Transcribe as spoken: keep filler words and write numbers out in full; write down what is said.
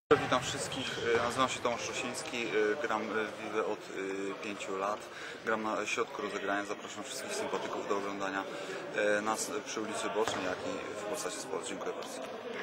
Witam wszystkich, nazywam się Tomasz Rosiński, gram w Vive od pięciu lat, gram na środku rozegrania, zapraszam wszystkich sympatyków do oglądania nas przy ulicy Bocznej, jak i w Polsacie Sport. Dziękuję bardzo.